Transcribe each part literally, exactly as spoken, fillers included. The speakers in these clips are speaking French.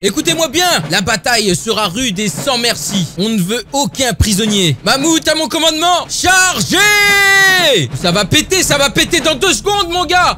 Écoutez-moi bien, la bataille sera rude et sans merci. On ne veut aucun prisonnier. Mammouth à mon commandement, chargez! Ça va péter, ça va péter dans deux secondes, mon gars.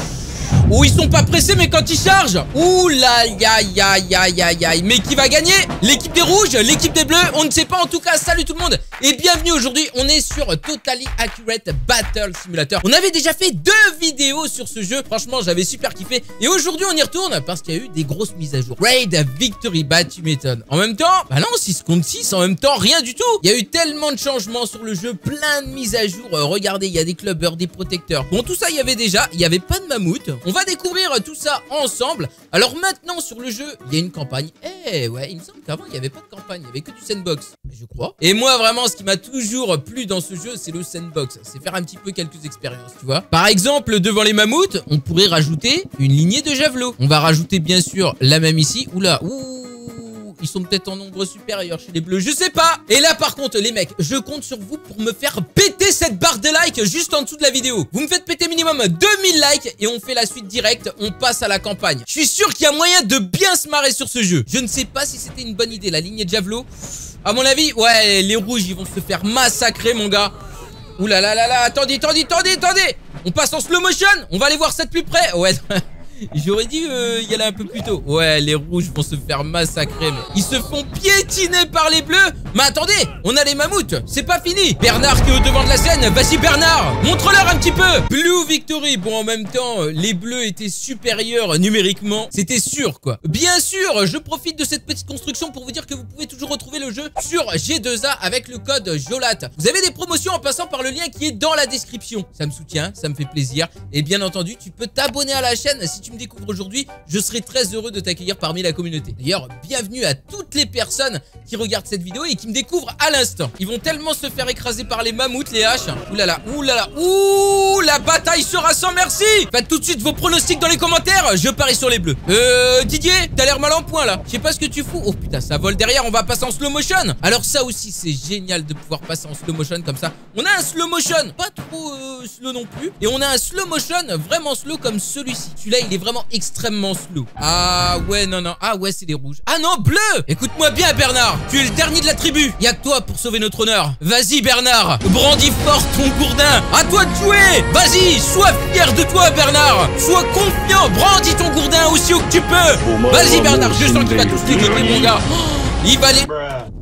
Oh, ils sont pas pressés, mais quand ils chargent, ouh là, ya, ya, ya, ya, ya. Mais qui va gagner? L'équipe des rouges, l'équipe des bleus? On ne sait pas. En tout cas, salut tout le monde et bienvenue. Aujourd'hui, on est sur Totally Accurate Battle Simulator. On avait déjà fait deux vidéos sur ce jeu. Franchement, j'avais super kiffé. Et aujourd'hui, on y retourne parce qu'il y a eu des grosses mises à jour. Raid Victory, bah tu m'étonnes. En même temps, bah non, six contre six, en même temps, rien du tout. Il y a eu tellement de changements sur le jeu, plein de mises à jour. Euh, regardez, il y a des clubbers, des protecteurs. Bon, tout ça, il y avait déjà. Il n'y avait pas de mammouth. On va découvrir tout ça ensemble. Alors maintenant sur le jeu, il y a une campagne. Eh ouais, il me semble qu'avant il n'y avait pas de campagne, il n'y avait que du sandbox, je crois. Et moi vraiment, ce qui m'a toujours plu dans ce jeu, c'est le sandbox. C'est faire un petit peu quelques expériences, tu vois. Par exemple, devant les mammouths, on pourrait rajouter une lignée de javelots. On va rajouter bien sûr la même ici. Oula, ouh. Ils sont peut-être en nombre supérieur chez les bleus, je sais pas. Et là par contre les mecs, je compte sur vous pour me faire péter cette barre de like juste en dessous de la vidéo. Vous me faites péter minimum deux mille likes et on fait la suite directe, on passe à la campagne. Je suis sûr qu'il y a moyen de bien se marrer sur ce jeu. Je ne sais pas si c'était une bonne idée la lignée de javelot. À mon avis, ouais, les rouges ils vont se faire massacrer mon gars. Ouh là là là là, attendez, attendez, attendez, attendez. On passe en slow motion, on va aller voir ça de plus près. Ouais. J'aurais dit euh, y aller un peu plus tôt. Ouais, les rouges vont se faire massacrer. Mais ils se font piétiner par les bleus. Mais attendez, on a les mammouths. C'est pas fini. Bernard qui est au devant de la scène. Vas-y Bernard, montre-leur un petit peu. Blue Victory. Bon, en même temps, les bleus étaient supérieurs numériquement. C'était sûr quoi. Bien sûr, je profite de cette petite construction pour vous dire que vous pouvez toujours retrouver le jeu sur G deux A avec le code Jolat. Vous avez des promotions en passant par le lien qui est dans la description. Ça me soutient, ça me fait plaisir. Et bien entendu, tu peux t'abonner à la chaîne si tu me découvres aujourd'hui, je serai très heureux de t'accueillir parmi la communauté. D'ailleurs, bienvenue à toutes les personnes qui regardent cette vidéo et qui me découvrent à l'instant. Ils vont tellement se faire écraser par les mammouths, les haches. Ouh là là, ouh là là, ouh, la bataille sera sans merci. Faites tout de suite vos pronostics dans les commentaires. Je parie sur les bleus. Euh, Didier, t'as l'air mal en point là. Je sais pas ce que tu fous. Oh putain, ça vole derrière. On va passer en slow motion. Alors ça aussi, c'est génial de pouvoir passer en slow motion comme ça. On a un slow motion, pas trop euh, slow non plus, et on a un slow motion vraiment slow comme celui-ci. Celui-là, il est vraiment extrêmement slow. Ah ouais, non, non. Ah ouais, c'est les rouges. Ah non, bleu. Écoute-moi bien, Bernard. Tu es le dernier de la tribu. Y'a que toi pour sauver notre honneur. Vas-y, Bernard. Brandis fort ton gourdin. À toi de jouer. Vas-y, sois fier de toi, Bernard. Sois confiant. Brandis ton gourdin aussi haut que tu peux. Vas-y, Bernard. Je sens qu'il va tous dégoter, mon gars. Oh, il va les...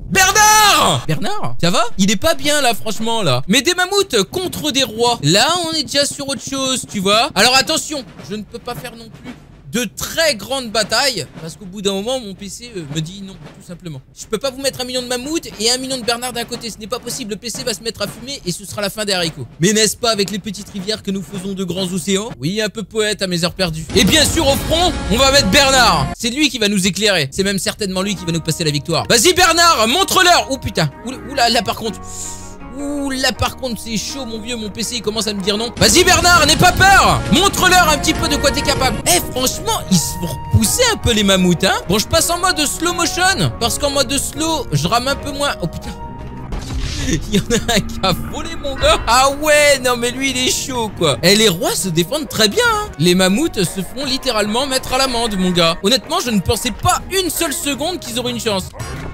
Bernard! Bernard, ça va? Il est pas bien là, franchement là. Mais des mammouths contre des rois. Là, on est déjà sur autre chose, tu vois. Alors attention, je ne peux pas faire non plus de très grandes batailles parce qu'au bout d'un moment, mon P C euh, me dit non, tout simplement. Je peux pas vous mettre un million de mammouths et un million de Bernard d'un côté. Ce n'est pas possible. Le P C va se mettre à fumer et ce sera la fin des haricots. Mais n'est-ce pas avec les petites rivières que nous faisons de grands océans? Oui, un peu poète à mes heures perdues. Et bien sûr, au front, on va mettre Bernard. C'est lui qui va nous éclairer. C'est même certainement lui qui va nous passer la victoire. Vas-y, Bernard, montre-leur. Oh putain. Ouh là, là par contre. Ouh là par contre c'est chaud mon vieux, mon P C il commence à me dire non. Vas-y Bernard, n'aie pas peur. Montre-leur un petit peu de quoi t'es capable. Eh franchement ils se font repousser un peu les mammouths hein. Bon je passe en mode slow motion parce qu'en mode slow je rame un peu moins. Oh putain. Il y en a un qui a volé mon gars. Ah ouais non mais lui il est chaud quoi. Eh les rois se défendent très bien hein. Les mammouths se font littéralement mettre à l'amende mon gars. Honnêtement je ne pensais pas une seule seconde qu'ils auraient une chance.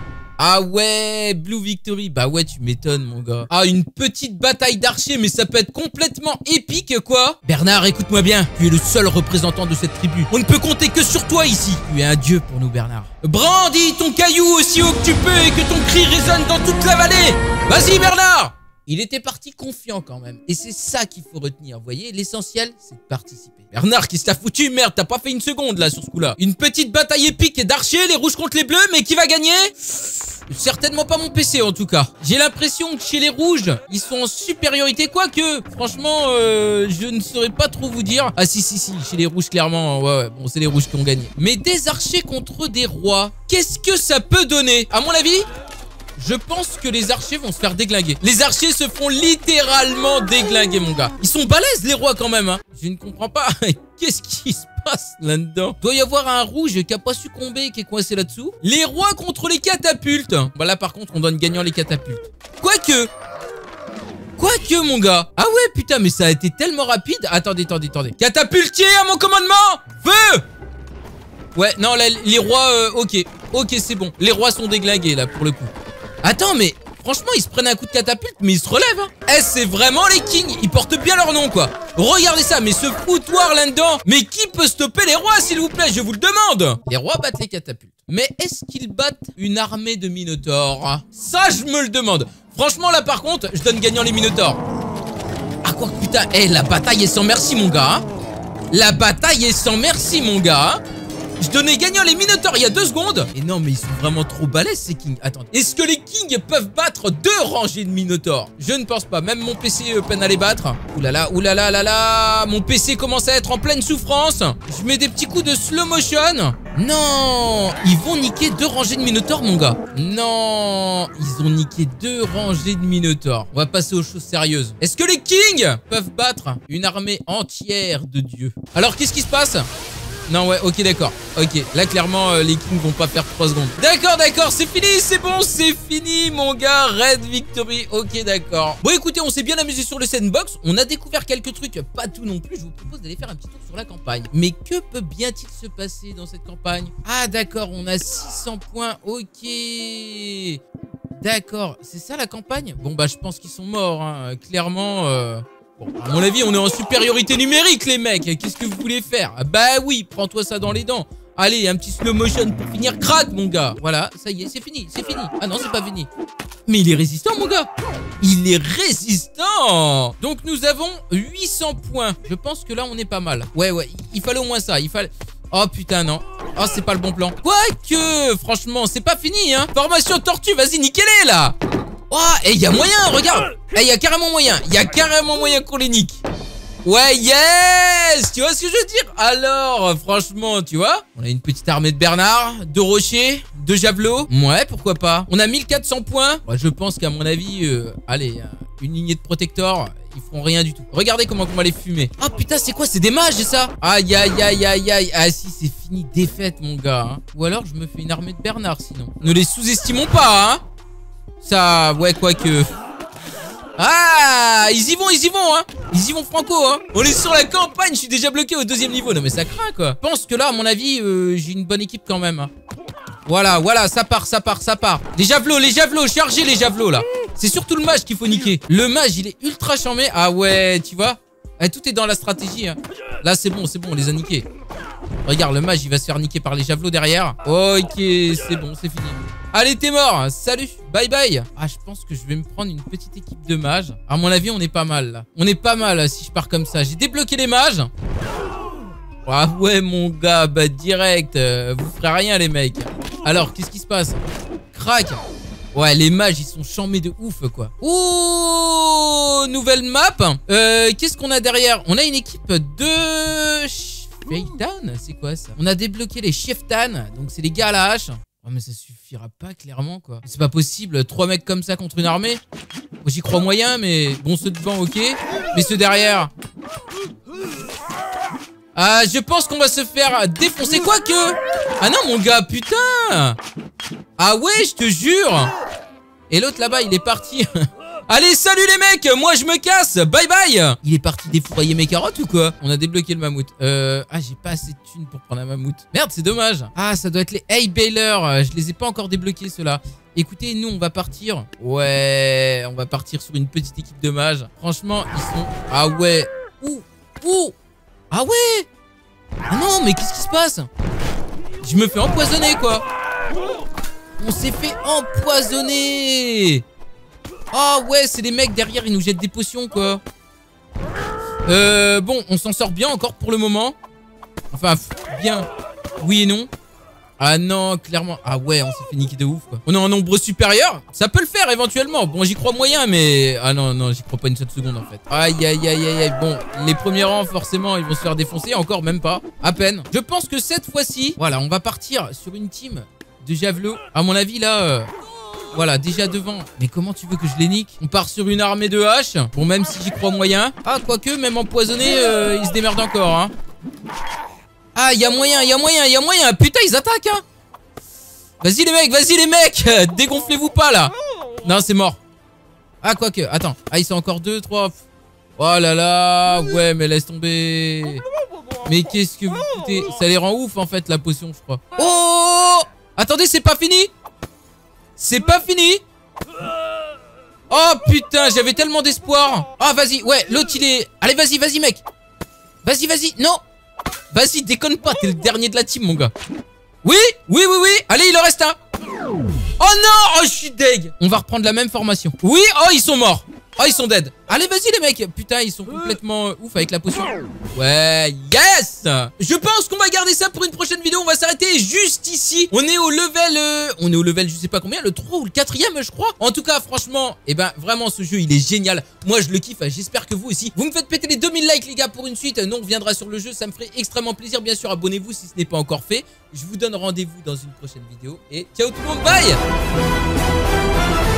Ah ouais, Blue Victory, bah ouais tu m'étonnes mon gars. Ah une petite bataille d'archers mais ça peut être complètement épique quoi. Bernard écoute-moi bien, tu es le seul représentant de cette tribu. On ne peut compter que sur toi ici. Tu es un dieu pour nous Bernard. Brandis ton caillou aussi haut que tu peux et que ton cri résonne dans toute la vallée. Vas-y Bernard. Il était parti confiant quand même. Et c'est ça qu'il faut retenir, vous voyez. L'essentiel, c'est de participer. Bernard, qu'est-ce que t'as foutu? Merde, t'as pas fait une seconde là sur ce coup-là. Une petite bataille épique d'archers, les rouges contre les bleus, mais qui va gagner? Certainement pas mon P C en tout cas. J'ai l'impression que chez les rouges, ils sont en supériorité. Quoique, franchement, euh, je ne saurais pas trop vous dire. Ah si, si, si, chez les rouges, clairement, ouais, ouais, bon, c'est les rouges qui ont gagné. Mais des archers contre des rois, qu'est-ce que ça peut donner? À mon avis, je pense que les archers vont se faire déglinguer. Les archers se font littéralement déglinguer, mon gars. Ils sont balèzes, les rois, quand même, hein. Je ne comprends pas. Qu'est-ce qui se passe là-dedans? Doit y avoir un rouge qui a pas succombé, qui est coincé là-dessous. Les rois contre les catapultes. Bah là, par contre, on donne gagnant les catapultes. Quoique... Quoique, mon gars. Ah ouais, putain, mais ça a été tellement rapide. Attendez, attendez, attendez. Catapultier à mon commandement. Feu! Ouais, non, là, les rois, euh, ok. Ok, c'est bon. Les rois sont déglingués, là, pour le coup. Attends, mais franchement, ils se prennent un coup de catapulte, mais ils se relèvent. Hein. Eh, c'est vraiment les kings. Ils portent bien leur nom, quoi. Regardez ça, mais ce foutoir là-dedans. Mais qui peut stopper les rois, s'il vous plaît? Je vous le demande. Les rois battent les catapultes. Mais est-ce qu'ils battent une armée de minotaures? Ça, je me le demande. Franchement, là, par contre, je donne gagnant les minotaures. Ah, quoi que putain. Eh, la bataille est sans merci, mon gars. Hein. La bataille est sans merci, mon gars. Hein. Je donnais gagnant les minotaures il y a deux secondes. Et non, mais ils sont vraiment trop balèzes, ces kings. Attendez. Est-ce que les kings peuvent battre deux rangées de minotaures? Je ne pense pas. Même mon P C euh, peine à les battre. Oulala, oulala, là là. Mon P C commence à être en pleine souffrance. Je mets des petits coups de slow motion. Non, ils vont niquer deux rangées de minotaures, mon gars. Non, ils ont niqué deux rangées de minotaures. On va passer aux choses sérieuses. Est-ce que les kings peuvent battre une armée entière de dieux? Alors, qu'est-ce qui se passe? Non, ouais, ok, d'accord. Ok, là, clairement, euh, les kings vont pas faire trois secondes. D'accord, d'accord, c'est fini, c'est bon, c'est fini, mon gars. Red Victory, ok, d'accord. Bon, écoutez, on s'est bien amusé sur le sandbox. On a découvert quelques trucs, pas tout non plus. Je vous propose d'aller faire un petit tour sur la campagne. Mais que peut bien-il se passer dans cette campagne? Ah, d'accord, on a six cents points, ok. D'accord, c'est ça la campagne? Bon, bah, je pense qu'ils sont morts, hein. Clairement... Euh... Bon, à mon avis, on est en supériorité numérique, les mecs. Qu'est-ce que vous voulez faire? Bah oui, prends-toi ça dans les dents. Allez, un petit slow motion pour finir. Crac, mon gars. Voilà, ça y est, c'est fini, c'est fini. Ah non, c'est pas fini. Mais il est résistant, mon gars. Il est résistant. Donc, nous avons huit cents points. Je pense que là, on est pas mal. Ouais, ouais, il fallait au moins ça. Il fallait... Oh, putain, non. Oh, c'est pas le bon plan. Quoique, franchement, c'est pas fini, hein. Formation tortue, vas-y, niquez-les, là. Oh, et il y a moyen, regarde. Eh, il y a carrément moyen. Il y a carrément moyen qu'on les nique. Ouais, yes. Tu vois ce que je veux dire? Alors, franchement, tu vois, on a une petite armée de Bernard, de rochers, de javelots. Ouais, pourquoi pas. On a mille quatre cents points. Ouais, je pense qu'à mon avis, euh, allez, une lignée de protecteurs, ils feront rien du tout. Regardez comment on va les fumer. Ah, putain, c'est quoi? C'est des mages, c'est ça? Aïe, aïe, aïe, aïe, aïe. Ah si, c'est fini, défaite, mon gars. Hein. Ou alors, je me fais une armée de Bernard, sinon. Ne les sous-estimons pas, hein. Ça, ouais, quoique... Ah, ils y vont, ils y vont, hein. Ils y vont franco, hein. On est sur la campagne, je suis déjà bloqué au deuxième niveau. Non mais ça craint, quoi. Je pense que là, à mon avis, euh, j'ai une bonne équipe quand même. Hein. Voilà, voilà, ça part, ça part, ça part. Les javelots, les javelots, chargez les javelots, là. C'est surtout le mage qu'il faut niquer. Le mage, il est ultra charmé. Ah ouais, tu vois. Ah, tout est dans la stratégie, hein. Là, c'est bon, c'est bon, on les a niqués. Regarde, le mage, il va se faire niquer par les javelots derrière. Ok, c'est bon, c'est fini. Allez, t'es mort. Salut. Bye bye. Ah, je pense que je vais me prendre une petite équipe de mages. À mon avis, on est pas mal, là. On est pas mal, si je pars comme ça. J'ai débloqué les mages. Ah ouais, mon gars. Bah, direct. Euh, vous ferez rien, les mecs. Alors, qu'est-ce qui se passe? Crac. Ouais, les mages, ils sont chambés de ouf, quoi. Oh, nouvelle map. Euh, qu'est-ce qu'on a derrière? On a une équipe de... Sheftan, c'est quoi ça? On a débloqué les Sheftan. Donc, c'est les gars à la hache. Oh mais ça suffira pas clairement quoi. C'est pas possible, trois mecs comme ça contre une armée. J'y crois moyen mais bon ceux devant ok. Mais ceux derrière. Ah je pense qu'on va se faire défoncer quoique. Ah non mon gars putain. Ah ouais je te jure. Et l'autre là-bas il est parti. Allez, salut les mecs, moi je me casse, bye bye. Il est parti défourailler mes carottes ou quoi? On a débloqué le mammouth. Euh, ah, j'ai pas assez de thunes pour prendre un mammouth. Merde, c'est dommage. Ah, ça doit être les Hey Baylor, je les ai pas encore débloqués ceux-là. Écoutez, nous on va partir. Ouais, on va partir sur une petite équipe de mages. Franchement, ils sont... Ah ouais. Ouh, ouh. Ah ouais. Ah non, mais qu'est-ce qui se passe? Je me fais empoisonner quoi. On s'est fait empoisonner. Ah ouais, c'est les mecs derrière, ils nous jettent des potions, quoi. Euh, bon, on s'en sort bien encore pour le moment. Enfin, bien. Oui et non. Ah non, clairement. Ah ouais, on s'est fait niquer de ouf, quoi. On est en nombre supérieur. Ça peut le faire, éventuellement. Bon, j'y crois moyen, mais... Ah non, non, j'y crois pas une seule seconde, en fait. Aïe, aïe, aïe, aïe, aïe. Bon, les premiers rangs, forcément, ils vont se faire défoncer. Encore, même pas. À peine. Je pense que cette fois-ci... Voilà, on va partir sur une team de javelots. À mon avis, là... Euh... Voilà, déjà devant. Mais comment tu veux que je les nique? On part sur une armée de haches. Bon, même si j'y crois moyen. Ah, quoique, même empoisonné, euh, ils se démerdent encore, hein. Ah, il y a moyen, il y a moyen, il y a moyen. Putain, ils attaquent, hein. Vas-y, les mecs, vas-y, les mecs. Dégonflez-vous pas, là. Non, c'est mort. Ah, quoique, attends. Ah, ils sont encore deux, trois. Oh là là. Ouais, mais laisse tomber. Mais qu'est-ce que vous foutez? Ça les rend ouf en fait la potion je crois. Oh! Attendez, c'est pas fini? C'est pas fini? Oh putain, j'avais tellement d'espoir. Ah vas-y, ouais, l'autre il est... Allez vas-y, vas-y mec. Vas-y, vas-y, non. Vas-y, déconne pas, t'es le dernier de la team mon gars. Oui, oui, oui, oui. Allez, il en reste un. Oh non, oh je suis deg. On va reprendre la même formation. Oui, oh ils sont morts. Oh ils sont dead. Allez vas-y les mecs. Putain ils sont complètement ouf avec la potion. Ouais, yes. Je pense qu'on va garder ça pour une prochaine vidéo. On va s'arrêter juste ici. On est au level euh, On est au level je sais pas combien. Le trois ou le quatrième je crois. En tout cas franchement, et eh ben vraiment ce jeu il est génial. Moi je le kiffe, j'espère que vous aussi. Vous me faites péter les deux mille likes les gars pour une suite. Nous on reviendra sur le jeu, ça me ferait extrêmement plaisir. Bien sûr abonnez-vous si ce n'est pas encore fait. Je vous donne rendez-vous dans une prochaine vidéo. Et ciao tout le monde, bye.